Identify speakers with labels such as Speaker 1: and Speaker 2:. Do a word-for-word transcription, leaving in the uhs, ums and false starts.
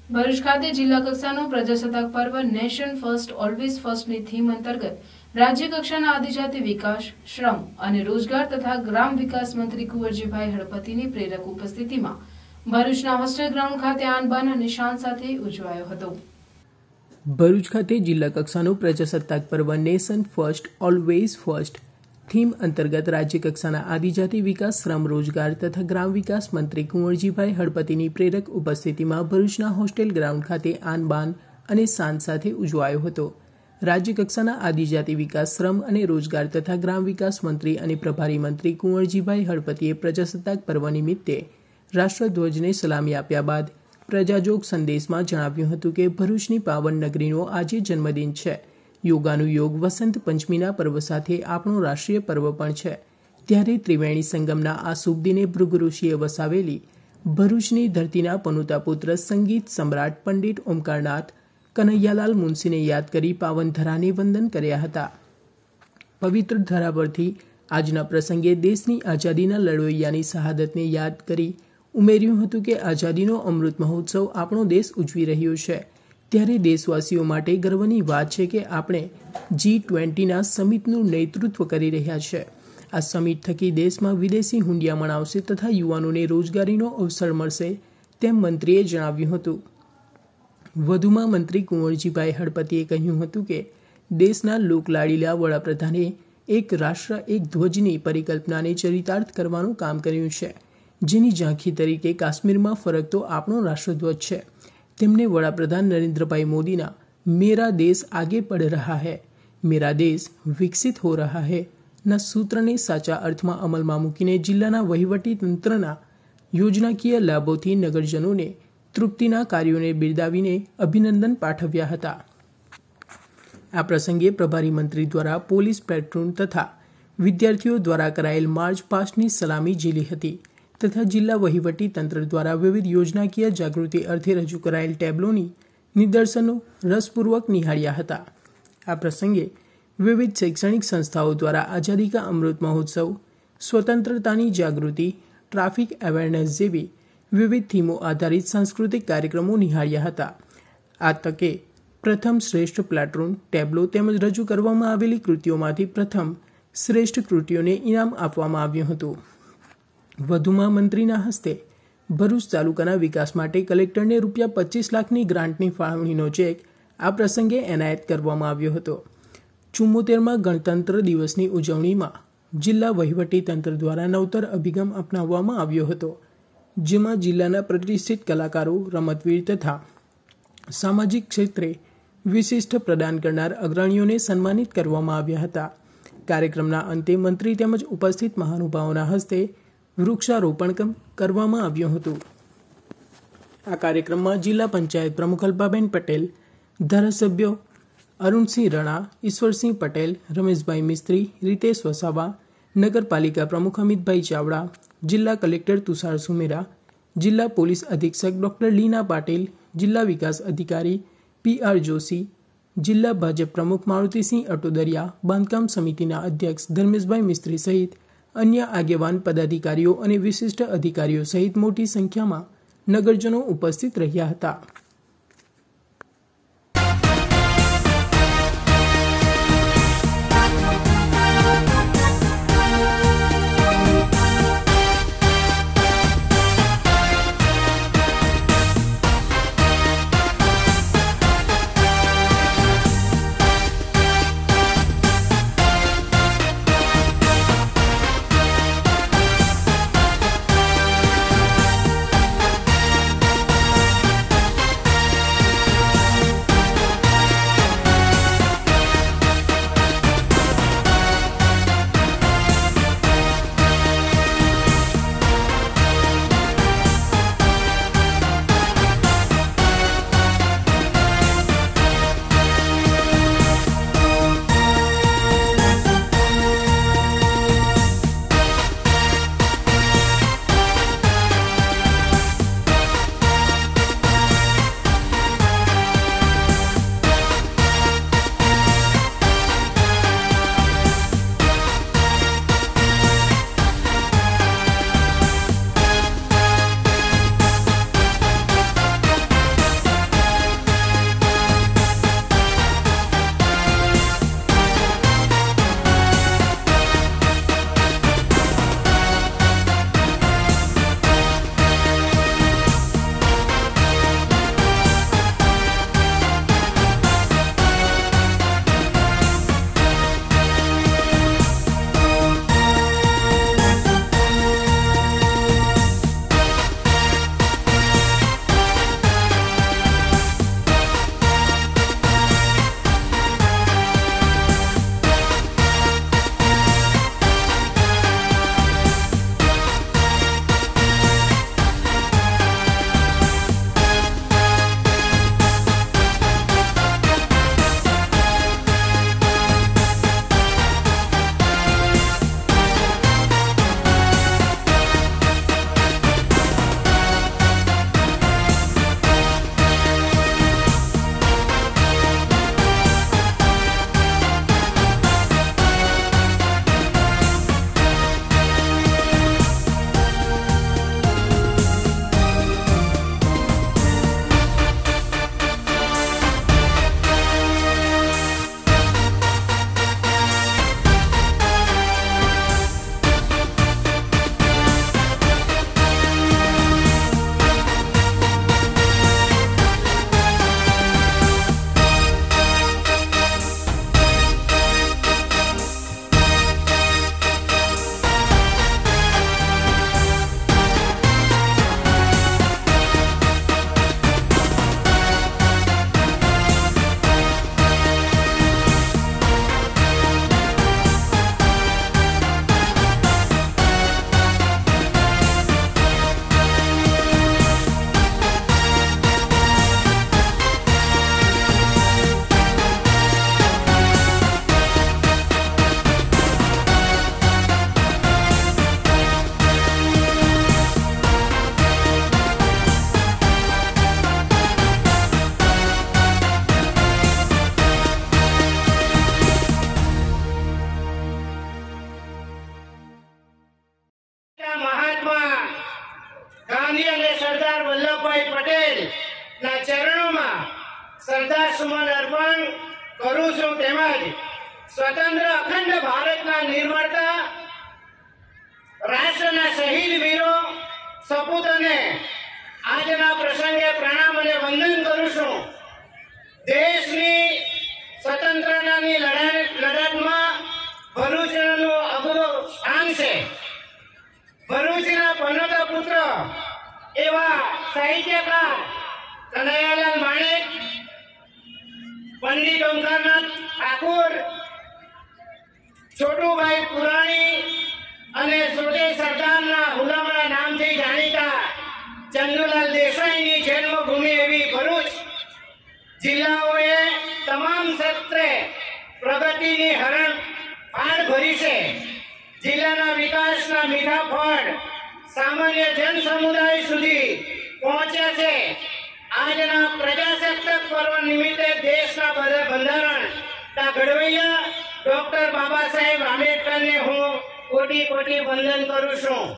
Speaker 1: ભરૂચ ખાતે જિલ્લા કક્ષાનો પ્રજાસત્તાક પર્વ નેશન ફર્સ્ટ ઓલવેઝ ફર્સ્ટની થીમ અંતર્ગત રાજ્ય કક્ષાના આદિજાતિ વિકાસ, શ્રમ અને રોજગાર તથા ગ્રામ વિકાસ મંત્રી કુંવરજીભાઈ હળપતિની પ્રેરક ઉપસ્થિતિમાં ભરૂચના હોસ્ટેલ ગ્રાઉન્ડ ખાતે આન બાન અને શાન સાથે ઉજવાયો હતો।
Speaker 2: ભરૂચ ખાતે જિલ્લા કક્ષાનો પ્રજાસત્તાક પર્વ nation first always first theme અંતર્ગત રાજ્ય કક્ષાના આદિજાતિ વિકાસ, શ્રમ, રોજગાર તથા ગ્રામ વિકાસ મંત્રી કુંવરજીભાઈ હળપતિની પ્રેરક ઉપસ્થિતિમાં ભરૂચના હોસ્ટેલ ગ્રાઉન્ડ ખાતે આન બાન અને શાન સાથે ઉજવાયો હતો। રાજ્ય કક્ષાના આદિજાતિ વિકાસ, શ્રમ અને રોજગાર તથા ગ્રામ વિકાસ મંત્રી અને પ્રભારી મંત્રી કુંવરજીભાઈ હળપતિએ પ્રજાસત્તાક પર્વ નિમિત્તે રાષ્ટ્રધ્વજને સલામી આપ્યા બાદ પ્રજાજોગ સંદેશમાં જણાવ્યું હતું કે ભરૂચની પાવન નગરીનો આજે જન્મદિન છે। યોગાનું યોગ વસંત પંચમીના પર્વ સાથે આપણો રાષ્ટ્રીય પર્વ પણ છે। ત્યારે ત્રિવેણી સંગમના આ શુભ દિને ભૃગુ ઋષિએ વસાવેલી ભરૂચની ધરતીના પનુતા પુત્ર સંગીત સમ્રાટ પંડિત ઓમકારનાથ કનૈયાલાલ મુનશીને યાદ કરી પાવન ધરાને વંદન કર્યા હતા। પવિત્ર ધરા પરથી આજના પ્રસંગે દેશની આઝાદીના લડવૈયાની શહાદતને યાદ કરી ઉમેર્યું હતું કે આઝાદીનો અમૃત મહોત્સવ આપણો દેશ ઉજવી રહ્યો છે। ત્યારે દેશવાસીઓ માટે ગર્વની વાત છે કે આપણે જી ટ્વેન્ટીના સમિટનું નેતૃત્વ કરી રહ્યા છે। આ સમિટ થકી દેશમાં વિદેશી હુંડિયામણ આવશે તથા યુવાનોને રોજગારીનો અવસર મળશે તેમ મંત્રીએ જણાવ્યું હતું। વધુમાં મંત્રી કુંવરજીભાઈ હળપતિએ કહ્યું હતું કે દેશના લોકલાડીલા વડાપ્રધાને એક રાષ્ટ્ર એક ધ્વજની પરિકલ્પનાને ચરિતાર્થ કરવાનું કામ કર્યું છે, જેની ઝાંખી તરીકે કાશ્મીરમાં ફરકતો આપણો રાષ્ટ્રધ્વજ છે। તેમણે વડાપ્રધાન નરેન્દ્રભાઈ મોદીના મેરા દેશ આગે પડ રહા હૈ, મેરા દેશ વિકસિત હો રહા હૈ ના સૂત્રને સાચા અર્થમાં અમલમાં મૂકીને જિલ્લાના વહીવટી તંત્રના યોજનાકીય લાભોથી નગરજનોને તૃપ્તિના કાર્યોને બિરદાવીને અભિનંદન પાઠવ્યા હતા। આ પ્રસંગે પ્રભારી મંત્રી દ્વારા પોલીસ પેટ્રોલ તથા વિદ્યાર્થીઓ દ્વારા કરાયેલ માર્ચ પાસ્ટની સલામી ઝીલી હતી તથા જિલ્લા વહીવટી તંત્ર દ્વારા વિવિધ યોજનાકીય જાગૃતિ અર્થે રજૂ કરાયેલ ટેબ્લોની નિદર્શનો રસપૂર્વક નિહાળ્યા હતા। આ પ્રસંગે વિવિધ શૈક્ષણિક સંસ્થાઓ દ્વારા આઝાદી કા અમૃત મહોત્સવ, સ્વતંત્રતાની જાગૃતિ, ટ્રાફિક અવેરનેસ જેવી વિવિધ થીમો આધારિત સાંસ્કૃતિક કાર્યક્રમો નિહાળ્યા હતા। આ તકે પ્રથમ શ્રેષ્ઠ પ્લાટૂન ટેબ્લો તેમજ રજૂ કરવામાં આવેલી કૃતિઓમાંથી પ્રથમ શ્રેષ્ઠ કૃતિઓને ઇનામ આપવામાં આવ્યું હતું। વધુમાં મંત્રીના હસ્તે ભરૂચ તાલુકાના વિકાસ માટે કલેક્ટરને રૂપિયા પચીસ લાખની ગ્રાન્ટની ફાળવણીનો ચેક આ પ્રસંગે એનાયત કરવામાં આવ્યો હતો। ચુમ્મોતેરમાં ગણતંત્ર દિવસની ઉજવણીમાં જિલ્લા વહીવટી તંત્ર દ્વારા નવતર અભિગમ અપનાવવામાં આવ્યો હતો, જેમાં જિલ્લાના પ્રતિષ્ઠિત કલાકારો, રમતવીર તથા સામાજિક ક્ષેત્રે વિશિષ્ટ પ્રદાન કરનાર અગ્રણીઓને સન્માનિત કરવામાં આવ્યા હતા। કાર્યક્રમના અંતે મંત્રી તેમજ ઉપસ્થિત મહાનુભાવોના હસ્તે વૃક્ષારોપણ કરવામાં આવ્યું હતું। આ કાર્યક્રમમાં જિલ્લા પંચાયત પ્રમુખ અલ્પાબેન પટેલ, ધારાસભ્યો અરુણસિંહ રણા, ઈશ્વરસિંહ પટેલ, રમેશભાઈ મિસ્ત્રી, રીતેશ વસાવા, નગરપાલિકા પ્રમુખ અમિતભાઈ ચાવડા, જિલ્લા કલેક્ટર તુષાર સુમેરા, જિલ્લા પોલીસ અધિક્ષક ડોક્ટર લીના પાટીલ, જિલ્લા વિકાસ અધિકારી પી આર જોશી, જિલ્લા ભાજપ પ્રમુખ મારુતિસિંહ અટોદરિયા, બાંધકામ સમિતિના અધ્યક્ષ ધર્મેશભાઈ મિસ્ત્રી સહિત અન્ય આગેવાન પદાધિકારીઓ અને વિશિષ્ટ અધિકારીઓ સહિત મોટી સંખ્યામાં નગરજનો ઉપસ્થિત રહ્યા હતા।
Speaker 3: ના ચરણોમાં શ્રદ્ધા સુમન અર્પણ કરું છું તેમજ સ્વતંત્ર અખંડ ભારતના નિર્માતા રાષ્ટ્રના શહીદ વીરો સપૂતોને આજના પ્રસંગે પ્રણામ અને વંદન કરું છું. દેશની સ્વતંત્રતાની લડતમાં ભરૂચનું અગવું સ્થાન છે. ભરૂચના પનોતા પુત્ર એવા સાહિત્યકાર કનૈયાલાલ માણેક, પંડિત ઓમકારનાથ ઠાકુર, છોટુભાઈ પુરાણી અને સોટે સરદારના હુલામણા નામથી જાણીતા ચંદુલાલ દેસાઈની જન્મભૂમિ એવી ભરૂચ જિલ્લાઓએ તમામ ક્ષેત્રે પ્રગતિની હરણ ફાળ ભરી છે. જિલ્લાના વિકાસના મીઠા ફળ સામાન્ય જન સમુદાય સુધી પહોંચ્યા છે. આજના પ્રજાસત્તાક પર્વ નિમિત્તે દેશના બંધારણ ઘડવૈયા ડોક્ટર બાબા સાહેબ આંબેડકરને હું કોટી કોટી વંદન કરું છું.